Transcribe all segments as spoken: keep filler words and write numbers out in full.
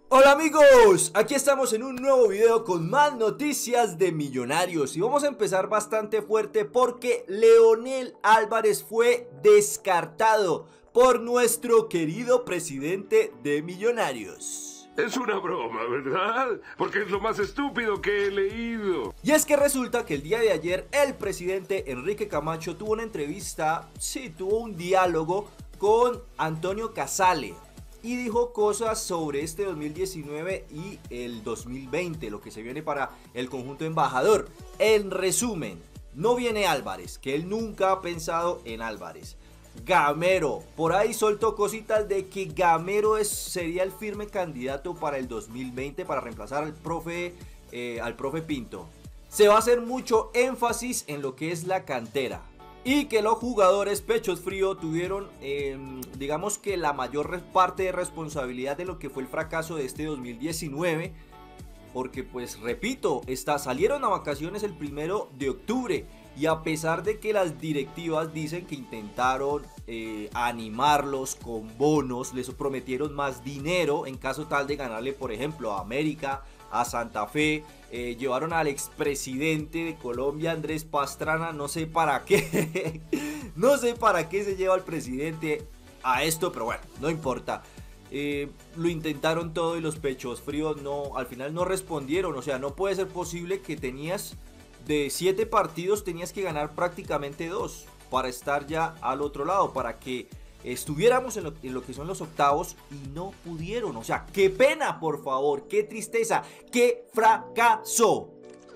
Hola amigos, aquí estamos en un nuevo video con más noticias de Millonarios y vamos a empezar bastante fuerte porque Leonel Álvarez fue descartado por nuestro querido presidente de Millonarios. Es una broma, ¿verdad? Porque es lo más estúpido que he leído. Y es que resulta que el día de ayer el presidente Enrique Camacho tuvo una entrevista, sí, tuvo un diálogo con Antonio Casale. Y dijo cosas sobre este dos mil diecinueve y el dos mil veinte, lo que se viene para el conjunto embajador. En resumen, no viene Álvarez, que él nunca ha pensado en Álvarez. Gamero, por ahí soltó cositas de que Gamero es, sería el firme candidato para el dos mil veinte para reemplazar al profe, eh, al profe Pinto. Se va a hacer mucho énfasis en lo que es la cantera. Y que los jugadores pechos fríos tuvieron, eh, digamos que la mayor parte de responsabilidad de lo que fue el fracaso de este dos mil diecinueve. Porque pues repito, está, salieron a vacaciones el primero de octubre. Y a pesar de que las directivas dicen que intentaron eh, animarlos con bonos, les prometieron más dinero en caso tal de ganarle, por ejemplo, a América, a Santa Fe, eh, llevaron al expresidente de Colombia, Andrés Pastrana, no sé para qué, no sé para qué se lleva al presidente a esto, pero bueno, no importa. Eh, lo intentaron todo y los pechos fríos no, al final no respondieron. O sea, no puede ser posible que tenías de siete partidos, tenías que ganar prácticamente dos para estar ya al otro lado, para que estuviéramos en lo, en lo que son los octavos y no pudieron. O sea, qué pena, por favor, qué tristeza, qué fracaso.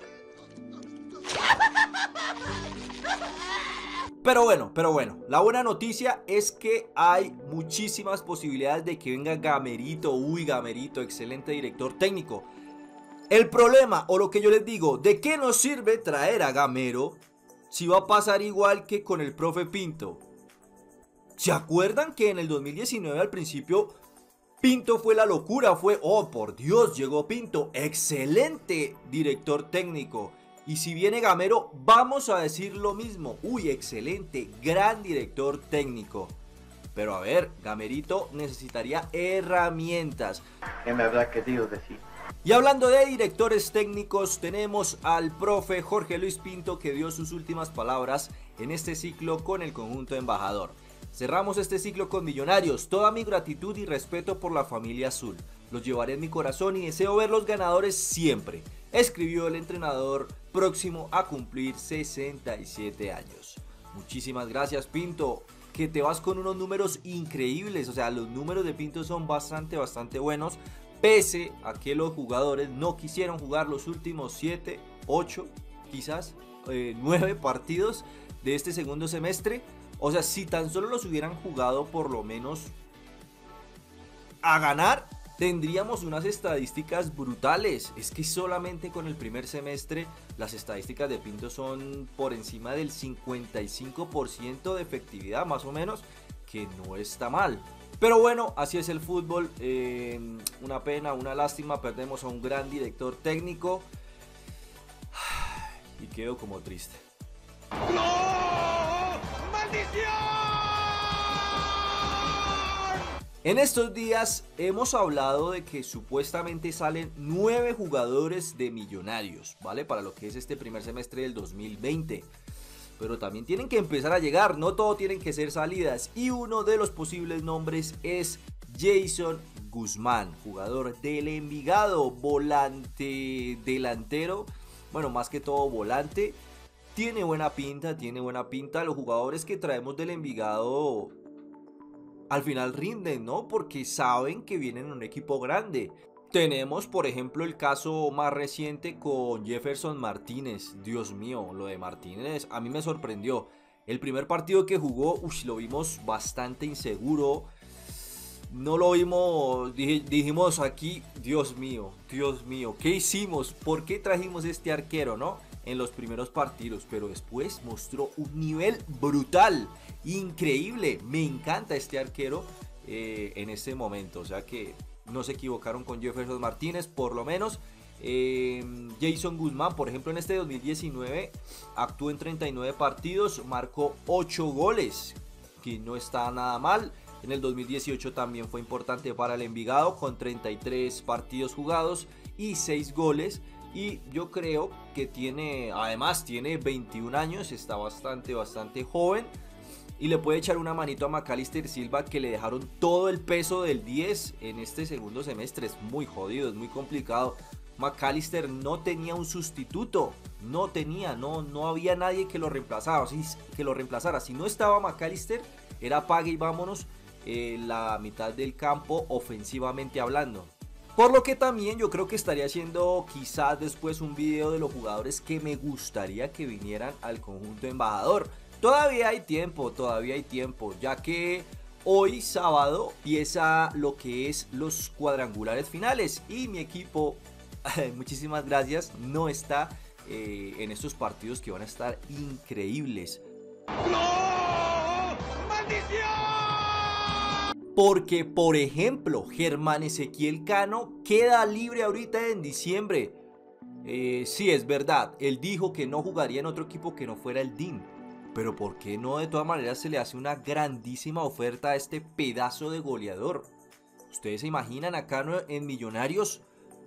Pero bueno, pero bueno, la buena noticia es que hay muchísimas posibilidades de que venga Gamerito. Uy, Gamerito, excelente director técnico. El problema, o lo que yo les digo, ¿de qué nos sirve traer a Gamero si va a pasar igual que con el profe Pinto? ¿Se acuerdan que en el dos mil diecinueve al principio Pinto fue la locura? Fue, oh por Dios, llegó Pinto, excelente director técnico. Y si viene Gamero, vamos a decir lo mismo. Uy, excelente, gran director técnico. Pero a ver, Gamerito necesitaría herramientas. ¿Qué me habrá querido decir? Y hablando de directores técnicos, tenemos al profe Jorge Luis Pinto, que dio sus últimas palabras en este ciclo con el conjunto embajador. Cerramos este ciclo con Millonarios. Toda mi gratitud y respeto por la familia azul. Los llevaré en mi corazón y deseo ver los ganadores siempre, escribió el entrenador próximo a cumplir sesenta y siete años. Muchísimas gracias, Pinto, que te vas con unos números increíbles. O sea, los números de Pinto son bastante, bastante buenos, pese a que los jugadores no quisieron jugar los últimos siete, ocho, quizás eh, nueve partidos de este segundo semestre. O sea, si tan solo los hubieran jugado por lo menos a ganar, tendríamos unas estadísticas brutales. Es que solamente con el primer semestre las estadísticas de Pinto son por encima del cincuenta y cinco por ciento de efectividad, más o menos, que no está mal. Pero bueno, así es el fútbol. Eh, una pena, una lástima, perdemos a un gran director técnico y quedo como triste. ¡No! ¡Maldición! En estos días hemos hablado de que supuestamente salen nueve jugadores de Millonarios, ¿vale? Para lo que es este primer semestre del dos mil veinte. Pero también tienen que empezar a llegar, no todo tienen que ser salidas. Y uno de los posibles nombres es Jason Guzmán, jugador del Envigado, volante delantero, bueno, más que todo volante. Tiene buena pinta, tiene buena pinta. Los jugadores que traemos del Envigado al final rinden, ¿no? Porque saben que vienen en un equipo grande. Tenemos, por ejemplo, el caso más reciente con Jefferson Martínez. Dios mío, lo de Martínez a mí me sorprendió. El primer partido que jugó, uy, lo vimos bastante inseguro. No lo vimos, dijimos aquí, Dios mío, Dios mío, ¿qué hicimos? ¿Por qué trajimos este arquero, no? En los primeros partidos, pero después mostró un nivel brutal, increíble. Me encanta este arquero eh, en este momento, o sea que no se equivocaron con Jefferson Martínez, por lo menos. eh, Jason Guzmán, por ejemplo, en este dos mil diecinueve actuó en treinta y nueve partidos, marcó ocho goles, que no está nada mal. En el dos mil dieciocho también fue importante para el Envigado con treinta y tres partidos jugados y seis goles. Y yo creo que tiene, además tiene veintiún años, está bastante, bastante joven. Y le puede echar una manito a Macalister Silva, que le dejaron todo el peso del diez en este segundo semestre. Es muy jodido, es muy complicado. Macalister no tenía un sustituto, no tenía, no, no había nadie que lo reemplazara, que lo reemplazara. Si no estaba Macalister, era pague y vámonos eh, la mitad del campo ofensivamente hablando. Por lo que también yo creo que estaría haciendo quizás después un video de los jugadores que me gustaría que vinieran al conjunto embajador. Todavía hay tiempo, todavía hay tiempo, ya que hoy sábado empieza lo que es los cuadrangulares finales y mi equipo, muchísimas gracias, no está eh, en estos partidos que van a estar increíbles. ¡No! ¡Maldición! Porque, por ejemplo, Germán Ezequiel Cano queda libre ahorita en diciembre. Eh, sí, es verdad, él dijo que no jugaría en otro equipo que no fuera el D I M. Pero ¿por qué no de todas maneras se le hace una grandísima oferta a este pedazo de goleador? ¿Ustedes se imaginan a Cano en Millonarios?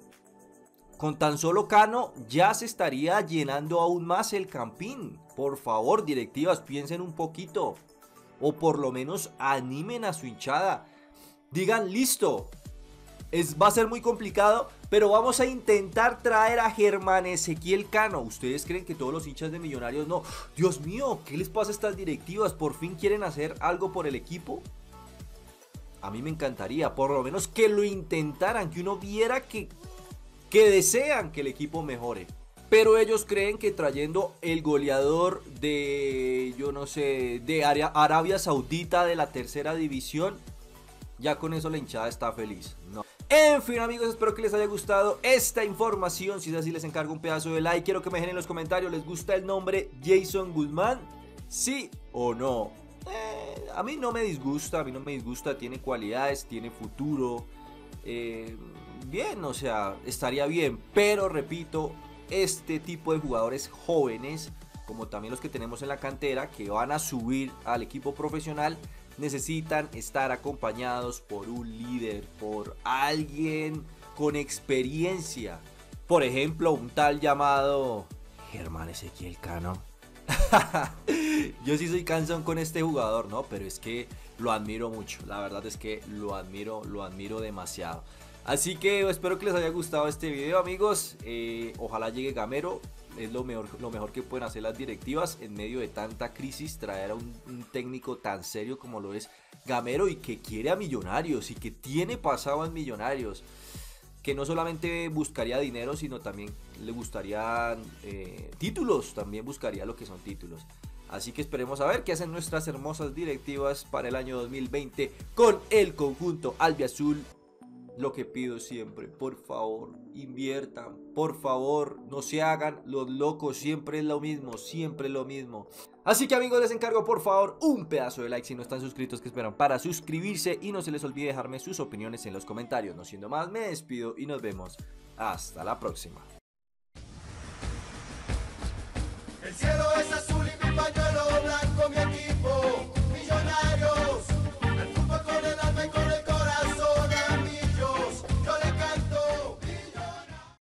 Con tan solo Cano ya se estaría llenando aún más el campín. Por favor, directivas, piensen un poquito. O por lo menos animen a su hinchada. Digan, listo, es, va a ser muy complicado, pero vamos a intentar traer a Germán Ezequiel Cano. ¿Ustedes creen que todos los hinchas de Millonarios no? Dios mío, ¿qué les pasa a estas directivas? ¿Por fin quieren hacer algo por el equipo? A mí me encantaría, por lo menos que lo intentaran, que uno viera que, que desean que el equipo mejore. Pero ellos creen que trayendo el goleador de, yo no sé, de Arabia Saudita de la tercera división, ya con eso la hinchada está feliz. No. En fin, amigos, espero que les haya gustado esta información. Si es así, les encargo un pedazo de like. Quiero que me dejen en los comentarios, ¿les gusta el nombre Jason Guzmán? ¿Sí o no? Eh, a mí no me disgusta, a mí no me disgusta. Tiene cualidades, tiene futuro. Eh, bien, o sea, estaría bien. Pero repito, este tipo de jugadores jóvenes, como también los que tenemos en la cantera, que van a subir al equipo profesional, necesitan estar acompañados por un líder, por alguien con experiencia. Por ejemplo, un tal llamado Germán Ezequiel Cano. Yo sí soy cansón con este jugador, ¿no? Pero es que lo admiro mucho. La verdad es que lo admiro, lo admiro demasiado. Así que espero que les haya gustado este video, amigos. Eh, ojalá llegue Gamero. Es lo mejor, lo mejor que pueden hacer las directivas en medio de tanta crisis. Traer a un, un técnico tan serio como lo es Gamero, y que quiere a Millonarios y que tiene pasado en Millonarios. Que no solamente buscaría dinero, sino también le gustaría eh, títulos. También buscaría lo que son títulos. Así que esperemos a ver qué hacen nuestras hermosas directivas para el año dos mil veinte con el conjunto albiazul. Lo que pido siempre, por favor, inviertan, por favor, no se hagan los locos, siempre es lo mismo, siempre es lo mismo. Así que, amigos, les encargo por favor un pedazo de like si no están suscritos, que esperan para suscribirse, y no se les olvide dejarme sus opiniones en los comentarios. No siendo más, me despido y nos vemos hasta la próxima.